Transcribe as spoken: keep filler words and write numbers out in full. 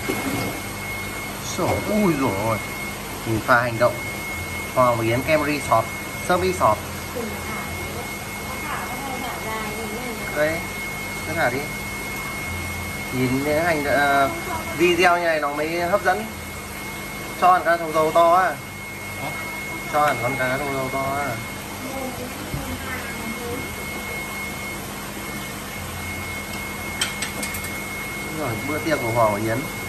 Sổ, ui dồi ôi. Nhìn pha hành động Hoàng và Yến kem resort, sớm resort. Đây, cứ thả đi. Nhìn những hành uh, video như này nó mới hấp dẫn. Cho hẳn con thùng dầu to á. Cho hẳn con cá thùng dầu to á. Rồi, bữa tiệc của Hoàng và Yến.